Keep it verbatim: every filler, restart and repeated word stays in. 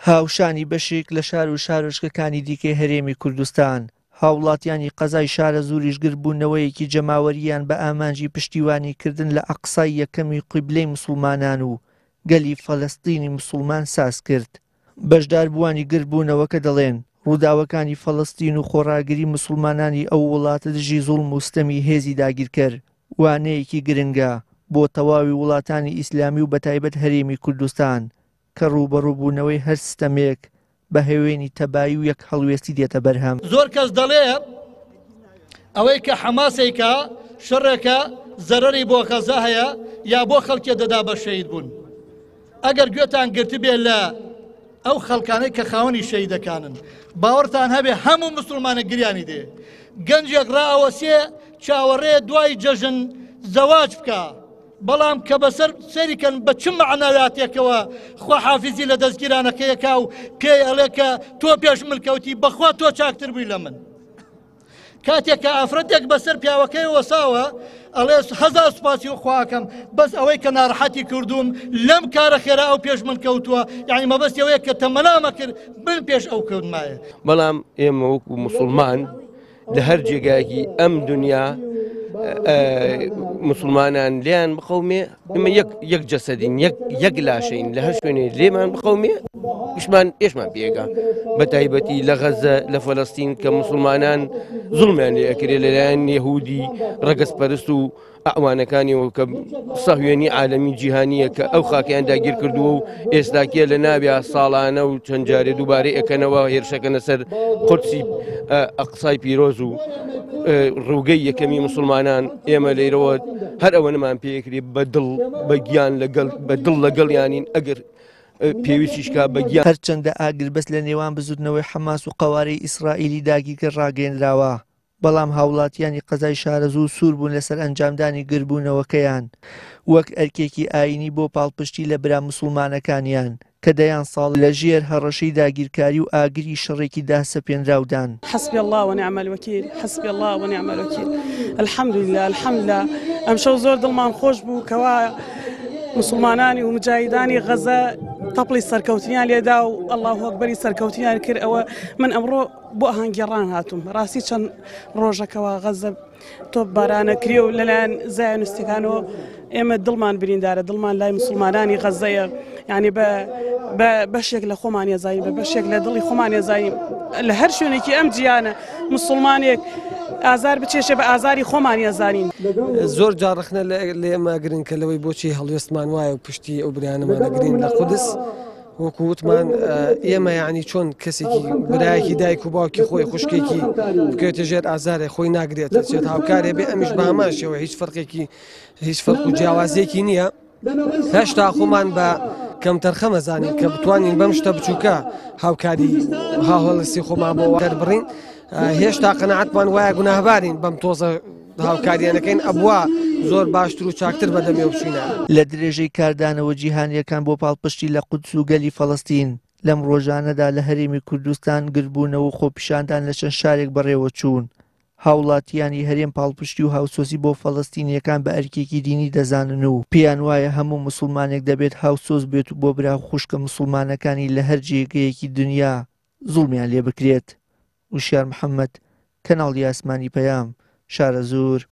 هاوشانی بەشێک لە شار و شارۆچکەکانی دیکەی هەرێمی کوردستان هاوڵاتیانی قەزای شارە زوریش گربوونەوەیەکی جەماوەریان بە ئامانجی پشتیوانیکردن لە ئەقسای یەکەمی قیبلەی موسڵمانان و گەلی فەلەستینی موسڵمان ساز کرد. بەشداربووانی گربوونەوەکە دەڵێن ڕووداوەکانی فەلەستین و خۆڕاگری موسڵمانانی ئەو وڵاتە دژی زوڵم و ستەمی هێزی داگیرکەر وانەیەکی گرنگە بۆ تەواوی وڵاتانی ئیسلامی و بەتایبەت هەرێمی کوردستان کە ڕووبەڕووبوونەوەی هەر ستەمێک بە هێوێنی تەبایی و یەک هەڵوێستی دێتە بەرهەم. زۆر کەس دەڵێ ئەوەی کە حەماسێکە شەڕێکە زەرەری بۆ غەزا هەیە یا بۆ خەڵکێ دەدا بە شەهید بوون. ئەگەر گوێتان گرت بێ لە ئەو خەڵکانەی کە خاوەنی شەهیدەکانن باوەڕتان هەبێ هەموو مسلمانە گریانی دێ گەنجێک ڕائەوەسێ چاوەڕێ دوای جەژن زەواج بکە بەڵام کە بەسەر سەریکەن بە چ معنەواتێکەوە خوا حافیزی لە دەستگیرانەکەیەکا و پێی ئەڵێ کە تۆ پێش ملکەوتی بەخوا تۆ چاکتر بووی لە من. کاتێک کە ئافرەتێک بەسەر پیاوەکەی وەساوە ئەڵێ هەزار سوپاسی و خواکەم بەس ئەوەی کە ناڕەحەتی کردوم لەم کارە خێرا ئەو پێش من کەوتووە یعنی مەبەستی ئەوەیە کە تەمەنامە کرد بن پێش ئەو کەوتمایە. بەڵام ئێمە وەکو موسڵمان لە هەر جێگایەکی ئەم دنیا مسلمانان لیان بخەومێ ئمە یەک جەسەدین یەک لاشەین لە هەر شوێنێ لێمان بخەومێ گشتمان ئێشمان پێگا بە تایبەتی لە غەزە لە فەلەستین کە مسلمانان زوڵمیان لێ ئەکرێ لەلایەن یەهودی ڕەگەزپەرست و ئەوانەکانیەوە کە سەهوێنی عالەمی جیهانیە کە ئەو خاکیان داگیر کردووە و ئێستاکیە لە ناویا ساڵانە و چەند جارێ دووبارەی ئەکەنەوە هێرشەکەنە سەر قودسی ئەقسای پیرۆز و ڕووگەی یەکەمی مسلمانان ئێمە لێرەوە هەر ئەوە نەمان پێکری بە دڵ بە گیان بە دڵ لەگەڵیانین ئەگەر پێویستیشکا بە گیان هەرچەندە ئاگر بەس لە نێوان بزودنەوەی حەماس و قەوارەی ئیسرائیلی داگیرکە ڕاگەیەنراوە بەڵام هاوڵاتیانی قەزای شارەزوو سوور بوون لەسەر ئەنجامدانی گربوونەوەکەیان وەک ئەرکێکی ئاینی بۆ پاڵپشتی لە برا موسڵمانەکانیان کە دەیان ساڵ لە ژێر هەڕەشەی داگیرکاری و ئاگری شەڕێکی داسەپێنراودان. حسبي الله ونعم الوكيل حسبي الله ونعم الوكيل الحمد لله الحمد لله ئەمشەو زۆر دڵمان خۆش بوو کەوا مسلمانانی و مجاهیدانی غەزە تەپڵی سەرکەوتنیان لێدا و ئەڵڵاهو ئەکبەری سەرکەوتنیان کرد. ئەوە من ئەمڕۆ بۆ ئاهەنگگێڕان هاتووم ڕاستی چەند ڕۆژەکەەوە غەزە تۆ بارانەکری و لەلایەن زایۆنیستەکانەوە ئێمە دڵمان بریندارە دڵمان لای مسلمانانی غەزەیە یعنی بە بەشێک لە خۆمان ێزانین بە بەشێک لە دڵی خۆمان ێزانین لە هەر شوێنێکی ئەم جیانە مسلمانێک ئازار بچێشە بە ئازاری خۆمان ێزانین. زۆر جارڕخنە لە ئێمە گرن کە لەوەی بۆچی هەڵوێستمان وایە و پشتی ئەو برانەمانەگرین لە قودس وەکو وتمان ئێمە یعنی چۆن کەسێکی برایەکی دایک و باوکی خۆی خوشکێکی بکەوێتە ژێر ئازارێ خۆی ناگرێتە چێت هاوکارێ بێ ئەمیش بە هەماشەوە هیچ فەرقێکی هیچ فەرق و جیاوازیەکی نییە. هێشتا خۆمان بە کەم تەرخە مەزانین کە بتوانین بەم شتە بچووکە هاوکاری هاوهەڵستی خۆمان بۆ دەربڕین هێشتا قەنەعەتمان وایە گوناهبارین بەم تۆزە هاوکاریانەکەین ئەبوا زۆر باشتر و چاکتر بەدەمێ بچینە. لە درێژەی کاردانەوە جیهانیەکان بۆ پاڵپشتی لە قودس و گەلی فەڵەستین لەم ڕۆژانەدا لە هەرێمی کوردستان گربوونەوە و خۆپیشاندان لە چەند شارێک بەڕێوە چوون. هاوڵاتیانی هەرێم پاڵپشتی و هاوسۆسی بۆ فەڵەستینیەکان بە ئەرکێکی دینی دەزانن و پێیان وایە هەموو مسلمانێک دەبێت هاوسۆز بێت و بۆ برا خوشکە مسلمانەکانی لە هەر جێگەیەکی دنیا زوڵمیان لێ بکرێت. وشیار محەممەد کەناڵی ئاسمانی پەیام شارە زۆر.